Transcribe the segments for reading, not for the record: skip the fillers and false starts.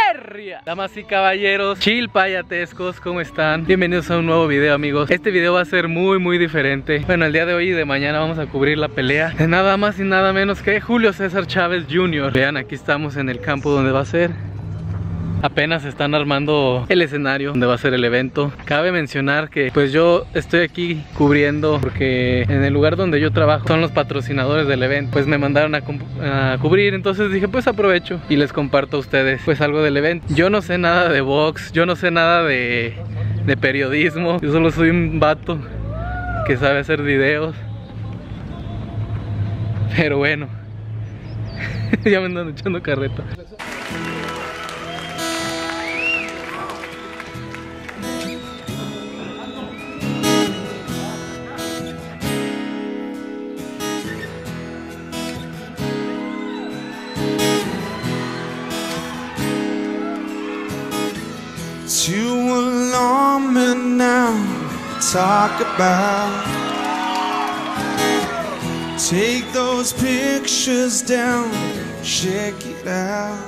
Ferria. Damas y caballeros, chilpayatescos, ¿cómo están? Bienvenidos a un nuevo video, amigos. Este video va a ser muy diferente. Bueno, el día de hoy y de mañana vamos a cubrir la pelea de nada más y nada menos que Julio César Chávez Jr. Vean, aquí estamos en el campo donde va a ser. Apenas están armando el escenario donde va a ser el evento. Cabe mencionar que pues yo estoy aquí cubriendo porque en el lugar donde yo trabajo son los patrocinadores del evento. Pues me mandaron a cubrir, entonces dije pues aprovecho y les comparto a ustedes pues algo del evento. Yo no sé nada de box, yo no sé nada de periodismo. Yo solo soy un vato que sabe hacer videos. Pero bueno, ya me andan echando carreta. To alarm me now, talk about. Take those pictures down, check it out.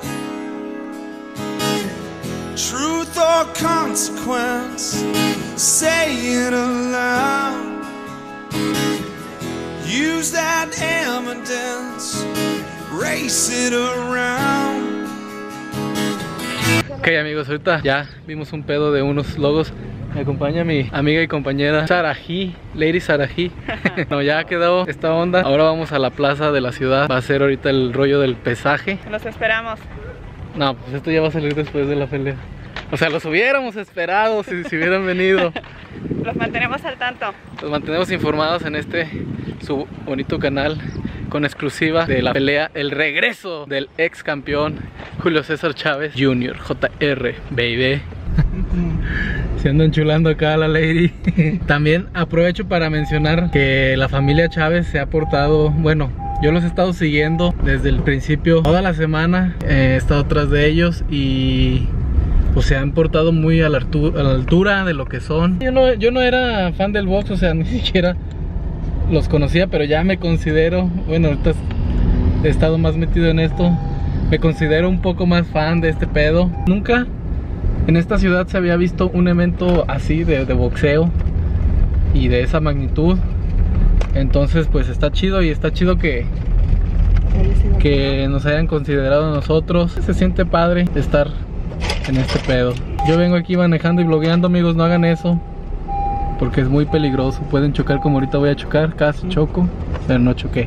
Truth or consequence, say it aloud. Use that evidence, race it around. Ok, amigos, ahorita ya vimos un pedo de unos logos. Me acompaña mi amiga y compañera Sarají, Lady Sarají. No, ya quedó esta onda. Ahora vamos a la plaza de la ciudad. Va a ser ahorita el rollo del pesaje. Los esperamos. No, pues esto ya va a salir después de la pelea. O sea, los hubiéramos esperado si hubieran venido. Los mantenemos al tanto. Los mantenemos informados en este su bonito canal con exclusiva de la pelea, el regreso del ex campeón Julio César Chávez Jr. JR, baby. Se andan chulando acá la lady. También aprovecho para mencionar que la familia Chávez se ha portado, bueno, yo los he estado siguiendo desde el principio, toda la semana he estado atrás de ellos y pues se han portado muy a la altura de lo que son. Yo no era fan del box, o sea, ni siquiera los conocía, pero ya me considero, bueno, ahorita he estado más metido en esto, me considero un poco más fan de este pedo. Nunca en esta ciudad se había visto un evento así de boxeo y de esa magnitud. Entonces pues está chido, y está chido que nos hayan considerado a nosotros. Se siente padre estar en este pedo. Yo vengo aquí manejando y vlogueando, amigos, no hagan eso porque es muy peligroso, pueden chocar como ahorita voy a chocar, casi choco, pero no choqué.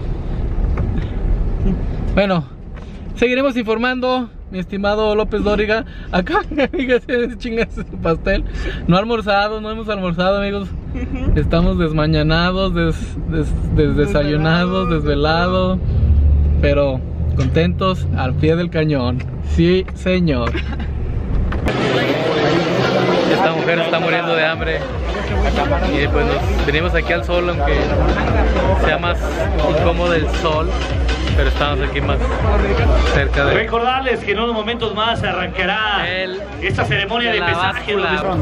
Bueno, seguiremos informando, mi estimado López Dóriga. Acá mi amiga se chinga su pastel. No hemos almorzado, amigos. Estamos desmañanados, desayunados, desvelados, pero contentos al pie del cañón. Sí, señor. Esta mujer está muriendo de hambre y pues nos venimos aquí al sol, aunque sea más incómodo el sol, pero estamos aquí más cerca de... Recordarles que en unos momentos más arrancará esta ceremonia de pesaje.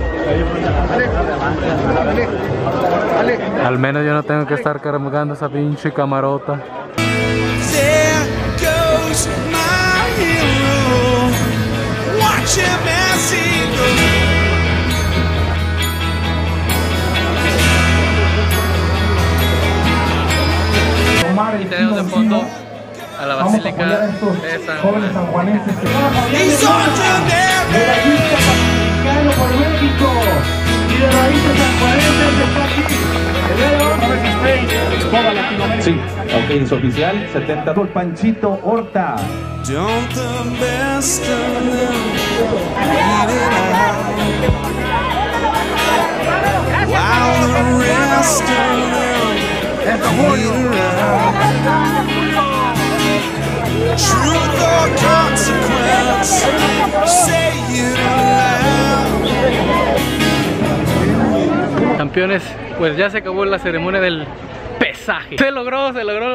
Al menos yo no tengo que estar cargando esa pinche camarota. There goes my hero. Watch him as he goes. Y tenemos de fondo a la Basílica de San Juan. He's ordinary. Mexicano por México y de raíces sanjuanenses está aquí. El día de hoy para que esté toda Latinoamérica. Sí, ok, es oficial, 70 por Panchito Horta. Don't the best of them beat it out, while the rest of them beat around. Truth or consequence, say it aloud. Campeones, pues ya se acabó la ceremonia del pesaje. Se logró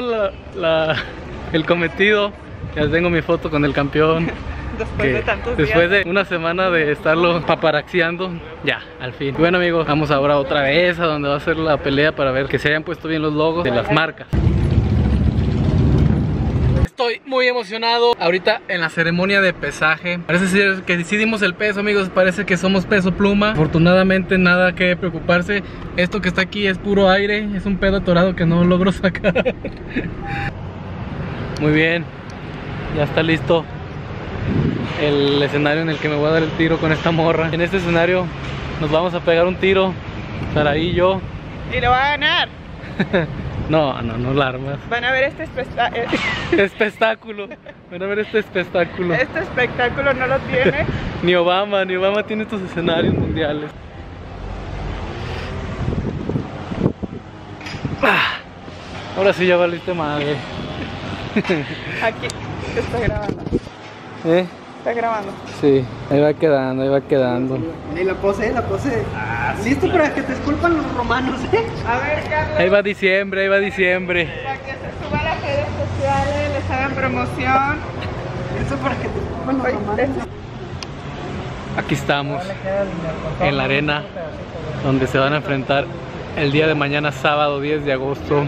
el cometido. Ya tengo mi foto con el campeón. Después de una semana de estarlo paparaxiando, ya, al fin. Bueno, amigos, vamos ahora otra vez a donde va a ser la pelea para ver que se hayan puesto bien los logos de las marcas. estoy muy emocionado. Ahorita en la ceremonia de pesaje, parece ser que decidimos el peso, amigos. Parece que somos peso pluma. Afortunadamente nada que preocuparse. Esto que está aquí es puro aire. Es un pedo atorado que no logro sacar. Muy bien, ya está listo el escenario en el que me voy a dar el tiro con esta morra. En este escenario nos vamos a pegar un tiro, Saraí y yo. Y lo va a ganar. No la armas. Van a ver este Espectáculo. Van a ver este espectáculo. Este espectáculo no lo tiene. Ni Obama tiene estos escenarios mundiales. Ahora sí ya valiste madre. Aquí está grabando. Está grabando. Sí, ahí va quedando. Y la pose. Listo para que te esculpan los romanos, A ver, Carlos. Ahí va diciembre. Para que se suba a las redes sociales, les hagan promoción. Listo para que te esculpan los romanos. Aquí estamos en la arena donde se van a enfrentar el día de mañana, sábado 10 de agosto.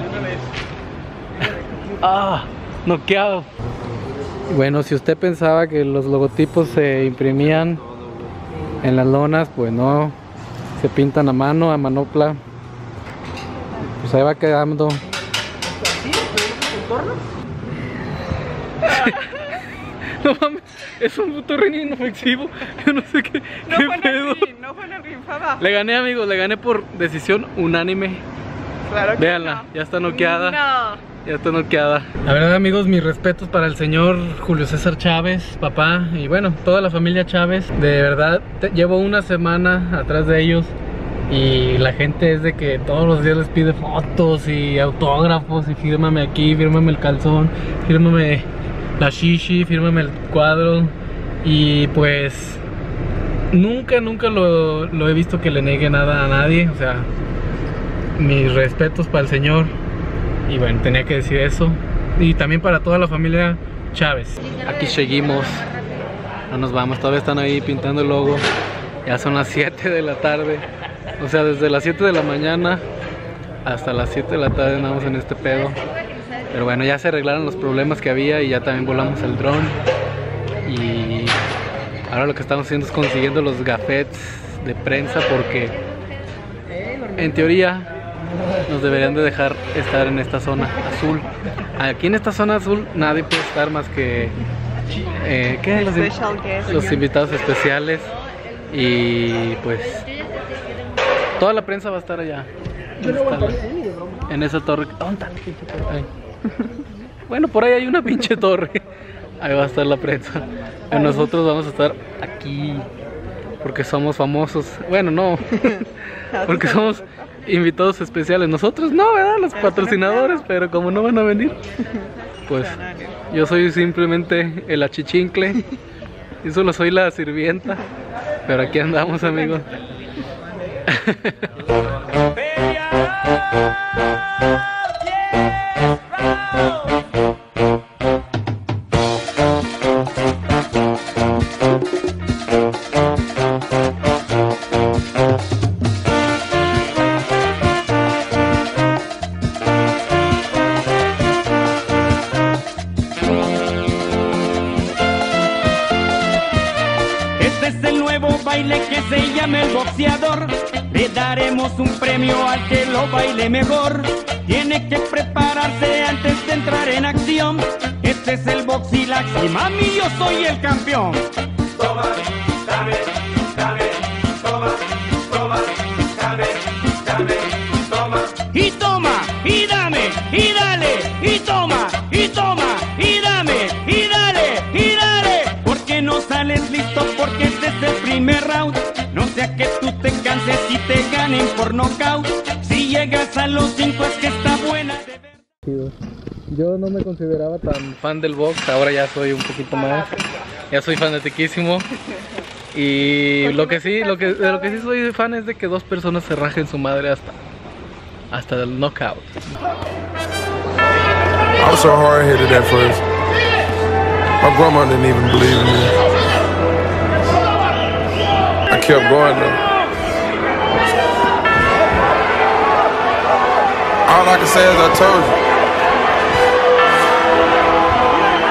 Noqueado. Bueno, si usted pensaba que los logotipos se imprimían en las lonas, pues no, se pintan a mano, a manopla. Pues ahí va quedando. No mames, es un puto ring inofensivo. Yo no sé qué pedo. No fue en el ring, fue abajo. Le gané, amigos, le gané por decisión unánime. Claro que Véanla, no. ya está noqueada. No. Ya está noqueada. La verdad, amigos, mis respetos para el señor Julio César Chávez, papá, y bueno, toda la familia Chávez. De verdad, llevo una semana atrás de ellos y la gente es de que todos los días les pide fotos y autógrafos y fírmame aquí, fírmame el calzón, fírmame la shishi, fírmame el cuadro. Y pues nunca lo he visto que le niegue nada a nadie. O sea, mis respetos para el señor. Y bueno, tenía que decir eso. Y también para toda la familia Chávez. Aquí seguimos. No nos vamos, todavía están ahí pintando el logo. Ya son las 7 de la tarde. O sea, desde las 7 de la mañana hasta las 7 de la tarde andamos en este pedo. Pero bueno, ya se arreglaron los problemas que había y ya también volamos el dron. Y ahora lo que estamos haciendo es consiguiendo los gafetes de prensa, porque en teoría nos deberían de dejar estar en esta zona azul. Aquí en esta zona azul nadie puede estar más que ¿qué? Los invitados especiales. Y pues toda la prensa va a estar allá en esa torre. ¿Dónde está? Ahí. Bueno, por ahí hay una pinche torre. Ahí va a estar la prensa. Y nosotros vamos a estar aquí porque somos famosos. Bueno, no, porque somos invitados especiales. Nosotros no, ¿verdad? Los patrocinadores, pero como no van a venir, pues yo soy simplemente el achichincle. Yo solo soy la sirvienta. Pero aquí andamos, amigos. Baile que se llama el boxeador, le daremos un premio al que lo baile mejor. Tiene que prepararse antes de entrar en acción. Este es el Boxilax y mami, yo soy el campeón. Toma, dame, dame, toma, toma, dame, dame, toma. Y toma, y dame, y dale, y toma, y toma, y dame, y dale, y dale. Porque no sales listo, porque este es el primer round. No sea que tú te canses y te ganen por nocaut. Si llegas a los 5 es que está buena de ver. Yo no me consideraba tan fan del box, ahora ya soy un poquito más. Ya soy fanatiquísimo. Y de lo que sí soy fan es de que dos personas se rajen su madre hasta el knockout. I was so hard-headed at first. My grandma didn't even believe in me. I kept going though. All I can say is I told you.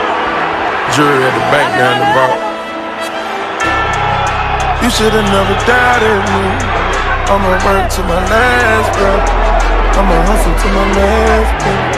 jury at the bank down the vault. You should've never doubted me. I'ma work to my last breath. I'ma hustle to my last breath.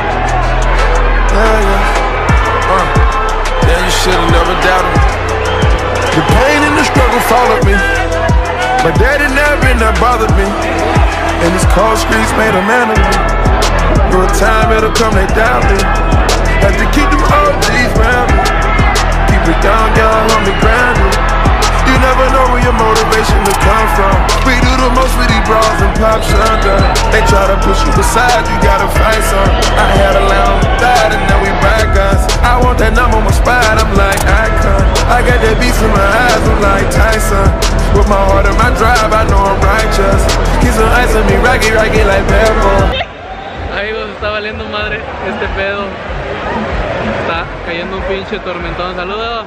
Yeah, you should've never doubted me. The pain and the struggle followed me. My daddy never been that bothered me. And these cold streets made a man of me. For a time it'll come, they doubt me. Had to keep them OGs round me. Keep it down, young, homie, grounded. You never know where your motivation will come from. We do the most with these bras and pop shotgun. They try to push you aside, you gotta fight some. I had a lamb died and now we buy guns. I want that number one spot, I'm like icon. I got that beast in my eyes, I'm like Tyson. With my heart and my drive, I know I'm righteous. Keep some ice on me, rocky like pebble. Amigos, está valiendo madre este pedo. Está cayendo un pinche tormentón. Saludos.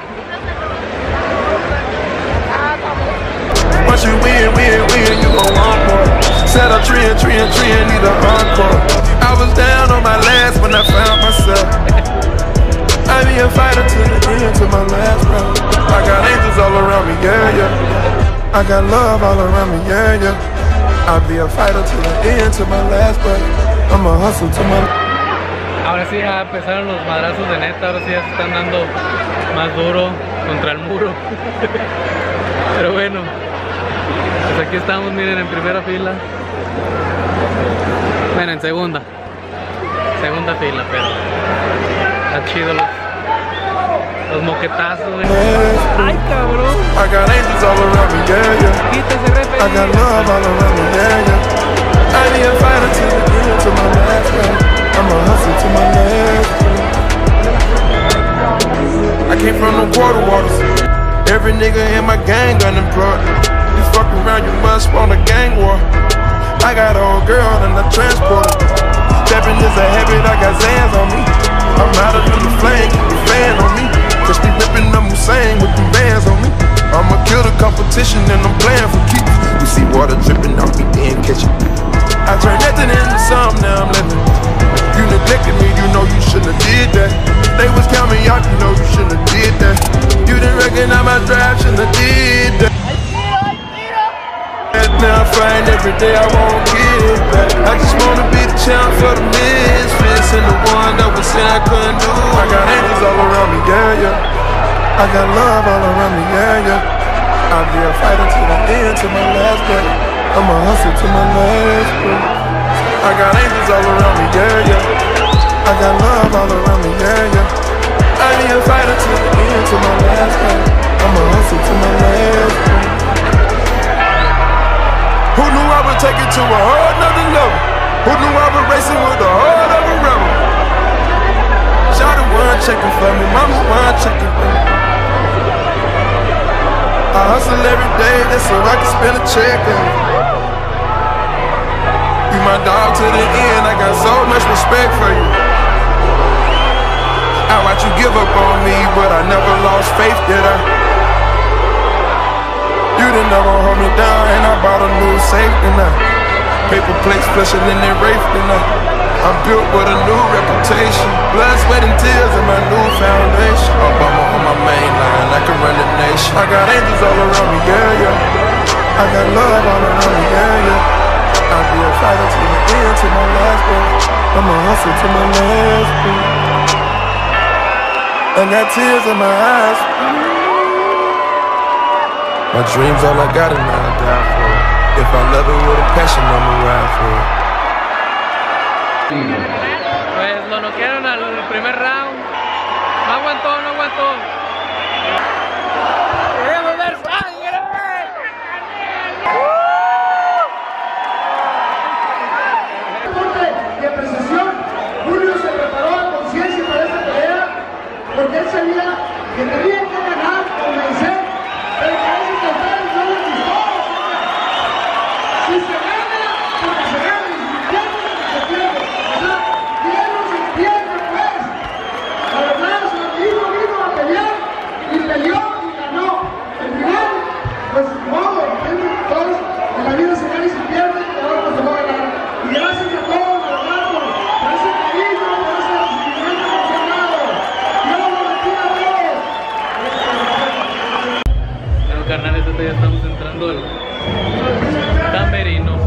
Once you win, you gon' want more. Set up tree and need an encore. I was down on my last when I found myself. I be a fighter to the end, to my last breath. I got angels all around me, yeah, yeah. I got love all around me, yeah, yeah. I'll be a fighter to the end, to my last breath. I'ma hustle to my... Ahora sí ya empezaron los madrazos de neta, ahora sí ya se están dando más duro contra el muro. Pero bueno, pues aquí estamos, miren, en primera fila. Bueno, en segunda fila, pero está chido los moquetazos, güey. Ay, cabrón. I got angels all around me, yeah, yeah. Quítese, refe. I got love all around me, yeah, yeah. I be a fighter to the end, to my last breath. I'ma hustle to my last breath. I came from the quarter waters. Every nigga in my gang unemployed. You fuck around, you must want a gang war. I got an old girl in the transport. Stepping is a habit, I got Zans on me. I'm out of the flame, keep the fan on me. Just be ripping them Hussein with them bands on me. I'ma kill the competition and I'm playing for keeps. You see water dripping off me, then catch it. I turned nothing into something, now I'm living. You neglected me, you know you shouldn't have did that. They was counting me out, you know you shouldn't have did that. You didn't recognize my drive, shouldn't have did that. Now I find every day I won't get back. I just wanna be the champ for the misfits and the one that was saying I couldn't do. I got angels all around me, yeah, yeah. I got love all around me, yeah, yeah. I'll be a fighter to the end, to my last breath. I'ma hustle to my last breath. I got angels all around me, yeah, yeah. I got love all around me, yeah, yeah. I'll be a fighter to the end, to my last breath. I'ma hustle to my last breath. Who knew I would take it to a whole nother level? Who knew I would racing with the heart of a rebel? Shawty one checking for me, mama one checking for me. I hustle every day just so I can spend a check on you. You my dog to the end, I got so much respect for you. I watch you give up on me, but I never lost faith, did I? You didn't never hold me down, and I bought a new safety net. Paper plates flushing in their rafe tonight. I'm built with a new reputation. Blood, sweat, and tears in my new foundation. Obama on my main line, I can run the nation. I got angels all around me, yeah, yeah. I got love all around me, yeah, yeah. I'll be a fighter to the end, to my last breath. I'ma hustle to my last breath. I got tears in my eyes. My dreams all I got and now I die for it. If I love it with a passion, I'ma ride for it. Pues lo noquearon al primer round. No aguantó, no aguantó. ¡Queremos ver sangre! De apreciación, Julio se preparó a conciencia para esta pelea porque él sabía que tenía que ganar con Meisel, pero parece que ustedes no les gustó. Si se gana, porque se gana, y si pierde, porque se pierde. O sea, bien no se pierde, pues. La verdad, su amigo vino a pelear y peleó y ganó. Al final, pues modo, todos en la vida se gana y se pierde, y ahora pues se va a ganar. Y gracias a todos, la verdad, por ese cariño, por ese recibimiento que nos han dado. Dios los bendiga a todos. Bueno, carnales, ya estamos entrando al camerino.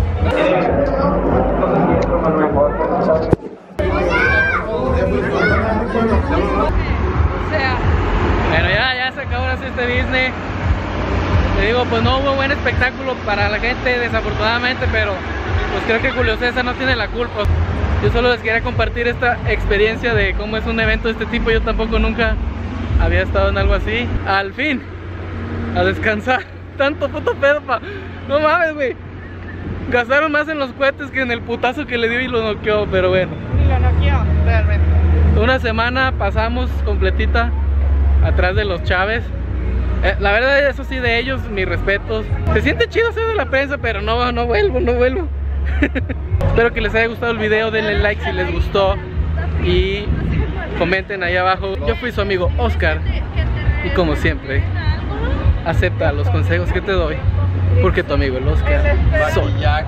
Bueno, ya se acabó así este Disney. Te digo, pues no hubo buen espectáculo para la gente, desafortunadamente, pero pues creo que Julio César no tiene la culpa. Yo solo les quería compartir esta experiencia de cómo es un evento de este tipo. Yo tampoco nunca había estado en algo así. Al fin, a descansar. Tanto puto pedo no mames, güey. Gastaron más en los cohetes que en el putazo que le dio y lo noqueó, pero bueno. Ni lo noqueó, realmente. Una semana pasamos completita atrás de los Chávez. La verdad, eso sí, de ellos, mis respetos. Se siente chido ser de la prensa, pero no vuelvo. Espero que les haya gustado el video, denle like si les gustó y comenten ahí abajo. Yo fui su amigo Oscar y como siempre, acepta los consejos que te doy, porque tu amigo el Oscar soy.